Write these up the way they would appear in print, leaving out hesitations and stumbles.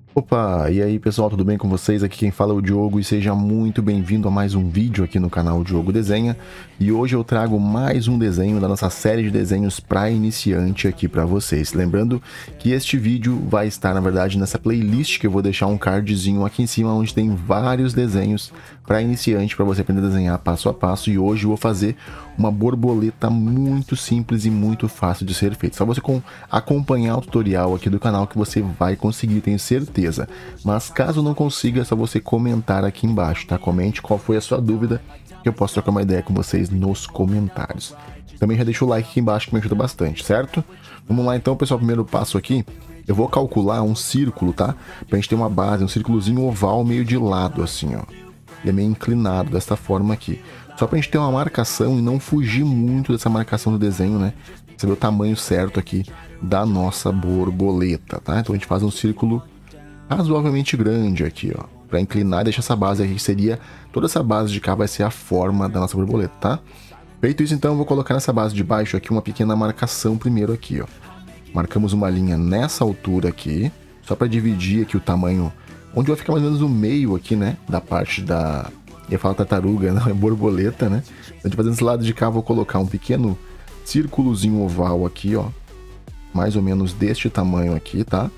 Opa, e aí pessoal, tudo bem com vocês? Aqui quem fala é o Diogo e seja muito bem-vindo a mais um vídeo aqui no canal Diogo Desenha. E hoje eu trago mais um desenho da nossa série de desenhos para iniciante aqui para vocês. Lembrando que este vídeo vai estar, na verdade, nessa playlist que eu vou deixar um cardzinho aqui em cima, onde tem vários desenhos para iniciante para você aprender a desenhar passo a passo. E hoje eu vou fazer uma borboleta muito simples e muito fácil de ser feita. Só você acompanhar o tutorial aqui do canal que você vai conseguir, tenho certeza. Mas caso não consiga, é só você comentar aqui embaixo, tá? Comente qual foi a sua dúvida, que eu posso trocar uma ideia com vocês nos comentários. Também já deixa o like aqui embaixo que me ajuda bastante, certo? Vamos lá então, pessoal, primeiro passo aqui. Eu vou calcular um círculo, tá? Pra gente ter uma base, um círculozinho oval meio de lado, assim, ó. Ele é meio inclinado dessa forma aqui. Só pra gente ter uma marcação e não fugir muito dessa marcação do desenho, né? Você vê o tamanho certo aqui da nossa borboleta, tá? Então a gente faz um círculo razoavelmente grande aqui, ó. Pra inclinar e deixar essa base aqui, que seria... Toda essa base de cá vai ser a forma da nossa borboleta, tá? Feito isso, então, eu vou colocar nessa base de baixo aqui uma pequena marcação primeiro aqui, ó. Marcamos uma linha nessa altura aqui, só pra dividir aqui o tamanho... Onde vai ficar mais ou menos o meio aqui, né? Da parte da... Eu ia falar tartaruga, não é borboleta, né? Então, fazendo esse lado de cá, vou colocar um pequeno círculozinho oval aqui, ó. Mais ou menos deste tamanho aqui, tá?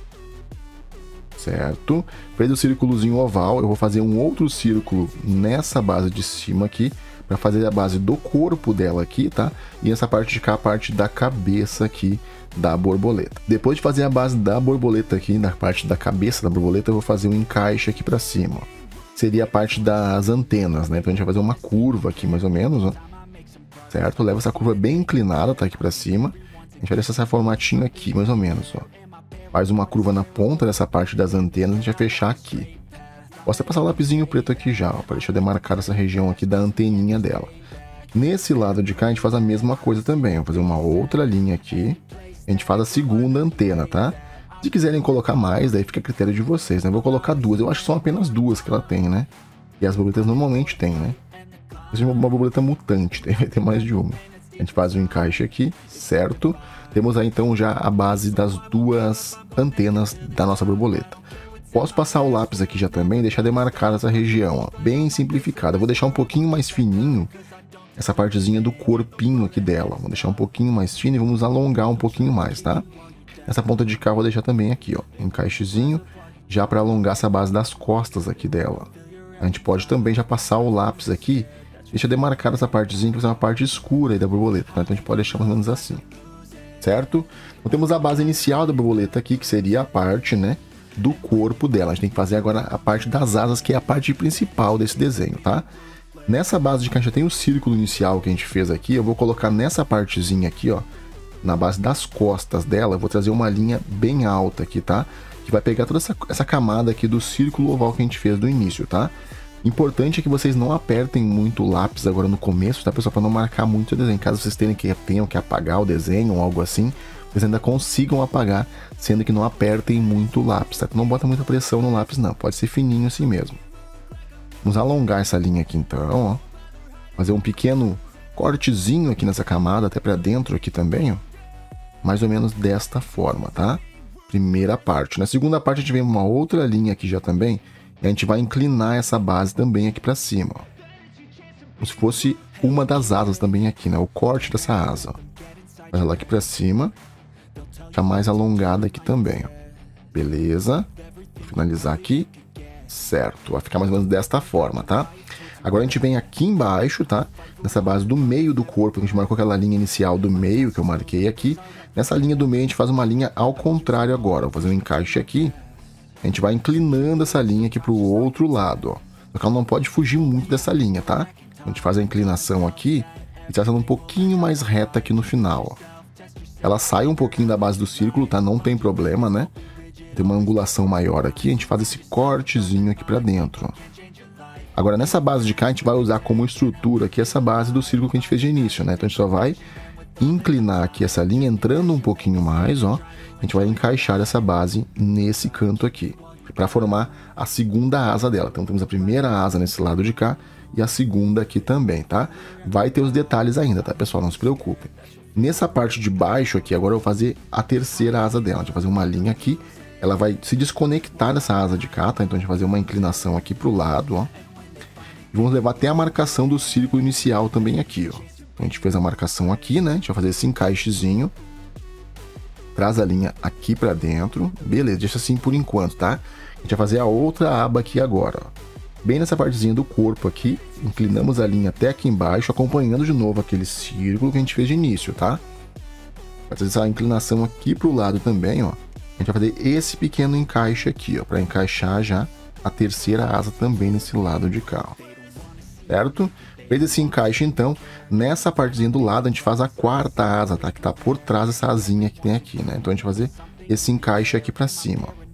Certo? Fez o círculozinho oval, eu vou fazer um outro círculo nessa base de cima aqui, para fazer a base do corpo dela aqui, tá? E essa parte de cá, a parte da cabeça aqui da borboleta. Depois de fazer a base da borboleta aqui, na parte da cabeça da borboleta, eu vou fazer um encaixe aqui para cima, ó. Seria a parte das antenas, né? Então a gente vai fazer uma curva aqui, mais ou menos, ó. Certo? Leva essa curva bem inclinada, tá? Aqui pra cima. A gente vai deixar esse formatinho aqui, mais ou menos, ó. Faz uma curva na ponta dessa parte das antenas, a gente vai fechar aqui. Posso passar o lapisinho preto aqui já, ó, pra deixar demarcar essa região aqui da anteninha dela. Nesse lado de cá, a gente faz a mesma coisa também. Vou fazer uma outra linha aqui. A gente faz a segunda antena, tá? Se quiserem colocar mais, daí fica a critério de vocês, né? Eu vou colocar duas. Eu acho que são apenas duas que ela tem, né? E as borboletas normalmente tem, né? Essa é uma borboleta mutante, vai ter mais de uma. A gente faz um encaixe aqui, certo? Temos aí então já a base das duas antenas da nossa borboleta. Posso passar o lápis aqui já também e deixar demarcada essa região, ó, bem simplificada. Eu vou deixar um pouquinho mais fininho essa partezinha do corpinho aqui dela. Vou deixar um pouquinho mais fino e vamos alongar um pouquinho mais, tá? Essa ponta de cá eu vou deixar também aqui, ó, encaixezinho, já para alongar essa base das costas aqui dela. A gente pode também já passar o lápis aqui, deixa demarcar essa partezinha, que é uma parte escura aí da borboleta, tá? Então a gente pode deixar mais ou menos assim, certo? Então temos a base inicial da borboleta aqui, que seria a parte, né, do corpo dela. A gente tem que fazer agora a parte das asas, que é a parte principal desse desenho, tá? Nessa base de cá já tem o círculo inicial que a gente fez aqui, eu vou colocar nessa partezinha aqui, ó, na base das costas dela, eu vou trazer uma linha bem alta aqui, tá? Que vai pegar toda essa camada aqui do círculo oval que a gente fez do início, tá? Importante é que vocês não apertem muito o lápis agora no começo, tá, pessoal? Para não marcar muito o desenho. Caso vocês tenham que apagar o desenho ou algo assim, vocês ainda consigam apagar, sendo que não apertem muito o lápis, tá? Não bota muita pressão no lápis, não. Pode ser fininho assim mesmo. Vamos alongar essa linha aqui, então, ó. Fazer um pequeno cortezinho aqui nessa camada, até para dentro aqui também, ó. Mais ou menos desta forma, tá? Primeira parte. Na segunda parte a gente vem uma outra linha aqui já também, e a gente vai inclinar essa base também aqui para cima, ó. Como se fosse uma das asas também aqui, né? O corte dessa asa, ó. Vai ela aqui para cima, já mais alongada aqui também, ó. Beleza? Vou finalizar aqui. Certo. Vai ficar mais ou menos desta forma, tá? Agora a gente vem aqui embaixo, tá? Nessa base do meio do corpo, a gente marcou aquela linha inicial do meio que eu marquei aqui. Nessa linha do meio a gente faz uma linha ao contrário agora. Vou fazer um encaixe aqui. A gente vai inclinando essa linha aqui para o outro lado, ó. Só que ela não pode fugir muito dessa linha, tá? A gente faz a inclinação aqui e traçando um pouquinho mais reta aqui no final, ó. Ela sai um pouquinho da base do círculo, tá? Não tem problema, né? Tem uma angulação maior aqui, a gente faz esse cortezinho aqui para dentro, ó. Agora, nessa base de cá, a gente vai usar como estrutura aqui essa base do círculo que a gente fez de início, né? Então, a gente só vai inclinar aqui essa linha, entrando um pouquinho mais, ó. A gente vai encaixar essa base nesse canto aqui, para formar a segunda asa dela. Então, temos a primeira asa nesse lado de cá e a segunda aqui também, tá? Vai ter os detalhes ainda, tá, pessoal? Não se preocupem. Nessa parte de baixo aqui, agora eu vou fazer a terceira asa dela. A gente vai fazer uma linha aqui ela vai se desconectar dessa asa de cá, tá? Então a gente vai fazer uma inclinação aqui pro lado, ó. E vamos levar até a marcação do círculo inicial também aqui, ó. Então a gente fez a marcação aqui, né? A gente vai fazer esse encaixezinho. Traz a linha aqui pra dentro. Beleza, deixa assim por enquanto, tá? A gente vai fazer a outra aba aqui agora, ó. Bem nessa partezinha do corpo aqui, inclinamos a linha até aqui embaixo, acompanhando de novo aquele círculo que a gente fez de início, tá? Vai fazer essa inclinação aqui pro lado também, ó. A gente vai fazer esse pequeno encaixe aqui, ó, para encaixar já a terceira asa também nesse lado de cá, ó. Certo? Fez esse encaixe, então, nessa partezinha do lado a gente faz a quarta asa, tá? Que tá por trás dessa asinha que tem aqui, né? Então a gente vai fazer esse encaixe aqui para cima, ó.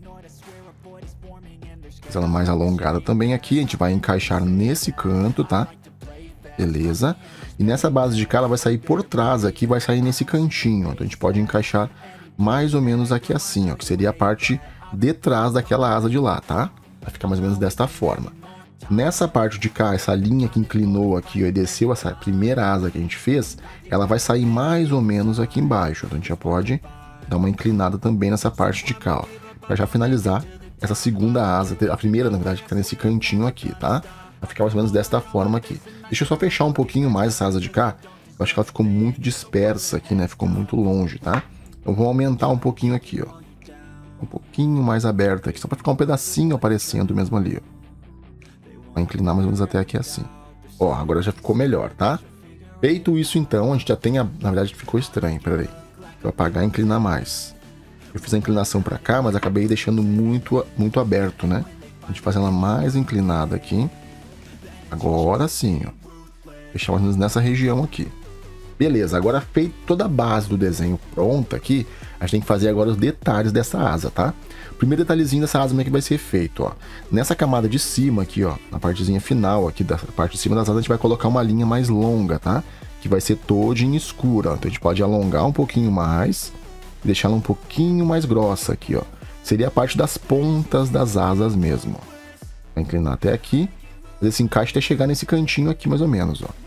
Faz ela mais alongada também aqui, a gente vai encaixar nesse canto, tá? Beleza? E nessa base de cá ela vai sair por trás aqui, vai sair nesse cantinho, ó. Então a gente pode encaixar mais ou menos aqui assim, ó, que seria a parte de trás daquela asa de lá, tá? Vai ficar mais ou menos desta forma. Nessa parte de cá, essa linha que inclinou aqui, ó, e desceu essa primeira asa que a gente fez, ela vai sair mais ou menos aqui embaixo. Então a gente já pode dar uma inclinada também nessa parte de cá, ó, para já finalizar essa segunda asa, a primeira, na verdade, que tá nesse cantinho aqui, tá? Vai ficar mais ou menos desta forma aqui. Deixa eu só fechar um pouquinho mais essa asa de cá. Eu acho que ela ficou muito dispersa aqui, né? Ficou muito longe, tá? Então vou aumentar um pouquinho aqui, ó. Um pouquinho mais aberta aqui, só para ficar um pedacinho aparecendo mesmo ali, ó. Vai inclinar mais ou menos até aqui assim. Ó, agora já ficou melhor, tá? Feito isso, então, a gente já tem a... Na verdade, ficou estranho, peraí. Vou apagar e inclinar mais. Eu fiz a inclinação para cá, mas acabei deixando muito aberto, né? A gente faz ela mais inclinada aqui. Agora sim, ó. Fechar mais ou menos nessa região aqui. Beleza, agora feito toda a base do desenho pronta aqui, a gente tem que fazer agora os detalhes dessa asa, tá? O primeiro detalhezinho dessa asa como é que vai ser feito, ó. Nessa camada de cima aqui, ó, na partezinha final aqui da parte de cima das asas, a gente vai colocar uma linha mais longa, tá? Que vai ser todinha escura, ó. Então a gente pode alongar um pouquinho mais e deixar ela um pouquinho mais grossa aqui, ó. Seria a parte das pontas das asas mesmo, ó. Vai inclinar até aqui, fazer esse encaixe até chegar nesse cantinho aqui mais ou menos, ó.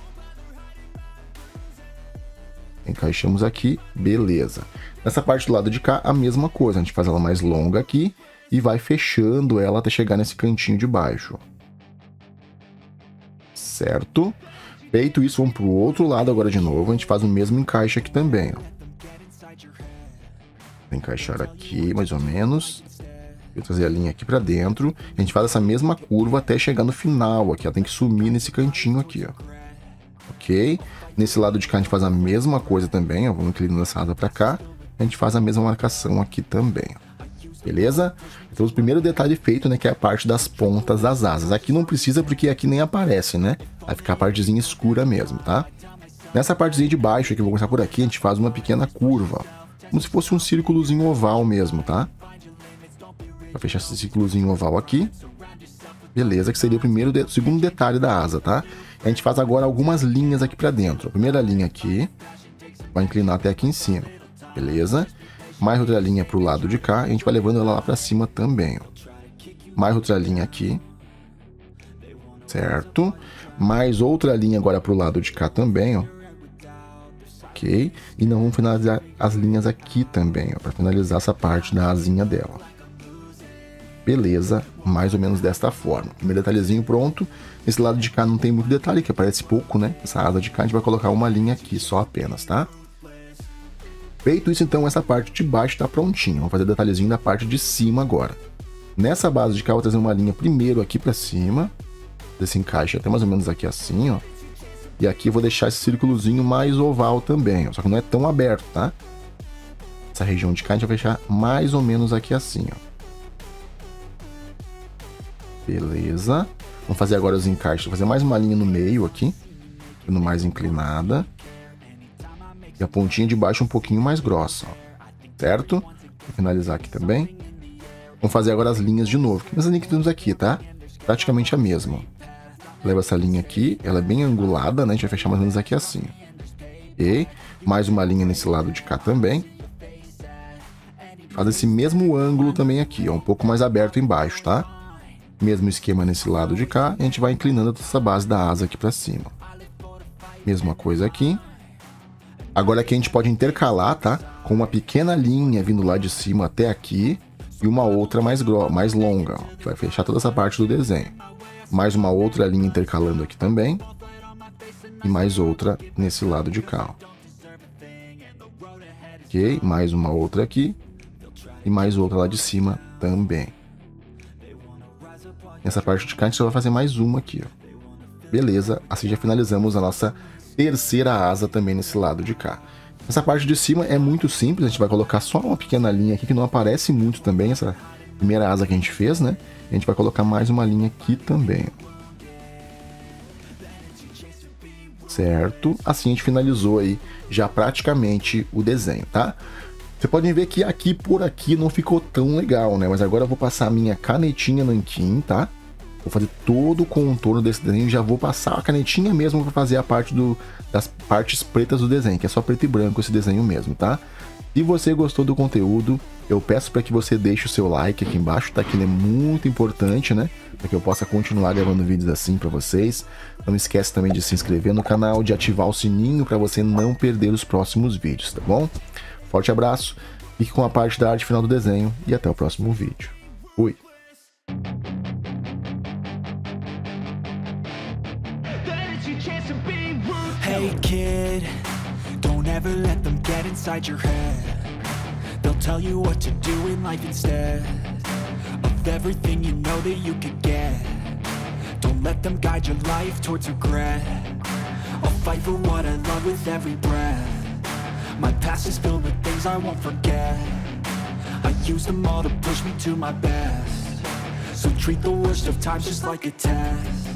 Encaixamos aqui, beleza. Nessa parte do lado de cá, a mesma coisa. A gente faz ela mais longa aqui e vai fechando ela até chegar nesse cantinho de baixo. Certo? Feito isso, vamos para o outro lado agora de novo. A gente faz o mesmo encaixe aqui também, ó. Vou encaixar aqui, mais ou menos. Vou trazer a linha aqui para dentro. A gente faz essa mesma curva até chegar no final aqui. Ela tem que sumir nesse cantinho aqui, ó. Ok? Nesse lado de cá a gente faz a mesma coisa também, ó. Vamos inclinando essa asa para cá. A gente faz a mesma marcação aqui também, ó. Beleza? Então o primeiro detalhe feito, né, que é a parte das pontas das asas. Aqui não precisa porque aqui nem aparece, né? Vai ficar a partezinha escura mesmo, tá? Nessa partezinha de baixo, que eu vou começar por aqui, a gente faz uma pequena curva, ó. Como se fosse um círculozinho oval mesmo, tá? Vou fechar esse círculozinho oval aqui. Beleza, que seria o segundo detalhe da asa, tá? A gente faz agora algumas linhas aqui para dentro. A primeira linha aqui, vai inclinar até aqui em cima, beleza? Mais outra linha para o lado de cá, e a gente vai levando ela lá para cima também, ó. Mais outra linha aqui, certo? Mais outra linha agora para o lado de cá também, ó. Ok? E não vamos finalizar as linhas aqui também, ó, para finalizar essa parte da asinha dela. Beleza, mais ou menos desta forma. Primeiro detalhezinho pronto. Esse lado de cá não tem muito detalhe, que aparece pouco, né? Essa asa de cá a gente vai colocar uma linha aqui só apenas, tá? Feito isso, então, essa parte de baixo tá prontinha. Vamos fazer detalhezinho da parte de cima agora. Nessa base de cá eu vou trazer uma linha primeiro aqui pra cima. Desse encaixe até mais ou menos aqui assim, ó. E aqui eu vou deixar esse círculozinho mais oval também, ó. Só que não é tão aberto, tá? Essa região de cá a gente vai fechar mais ou menos aqui assim, ó. Beleza. Vamos fazer agora os encaixes. Vou fazer mais uma linha no meio aqui, ficando mais inclinada. E a pontinha de baixo um pouquinho mais grossa, ó. Certo? Vou finalizar aqui também. Vamos fazer agora as linhas de novo. Essa linha que temos aqui, tá? Praticamente a mesma. Leva essa linha aqui, ela é bem angulada, né? A gente vai fechar mais ou menos aqui assim. Ok? Mais uma linha nesse lado de cá também. Faz esse mesmo ângulo também aqui, ó, um pouco mais aberto embaixo, tá? Mesmo esquema nesse lado de cá, e a gente vai inclinando essa base da asa aqui para cima. Mesma coisa aqui. Agora aqui a gente pode intercalar, tá? Com uma pequena linha vindo lá de cima até aqui. e uma outra mais longa, ó, que vai fechar toda essa parte do desenho. Mais uma outra linha intercalando aqui também, e mais outra nesse lado de cá, ó. Ok, mais uma outra aqui, e mais outra lá de cima também. Nessa parte de cá a gente só vai fazer mais uma aqui, ó. Beleza, assim já finalizamos a nossa terceira asa também nesse lado de cá. Essa parte de cima é muito simples, a gente vai colocar só uma pequena linha aqui que não aparece muito também, essa primeira asa que a gente fez, né? A gente vai colocar mais uma linha aqui também. Certo? Assim a gente finalizou aí já praticamente o desenho, tá? Você pode ver que aqui por aqui não ficou tão legal, né? Mas agora eu vou passar a minha canetinha nanquim, tá? Vou fazer todo o contorno desse desenho, já vou passar a canetinha mesmo para fazer a parte das partes pretas do desenho, que é só preto e branco esse desenho mesmo, tá? Se você gostou do conteúdo, eu peço para que você deixe o seu like aqui embaixo, tá? Que ele é muito importante, né? Para que eu possa continuar gravando vídeos assim para vocês. Não esquece também de se inscrever no canal, de ativar o sininho para você não perder os próximos vídeos, tá bom? Forte abraço, fique com a parte da arte final do desenho e até o próximo vídeo. Fui! Hey kid, don't ever let them get inside your head. They'll tell you what to do in life instead of everything you know that you could get. Don't let them guide your life towards regret. I'll fight for what I love with every breath. My past is filled with things I won't forget. I use them all to push me to my best. So treat the worst of times just like a test.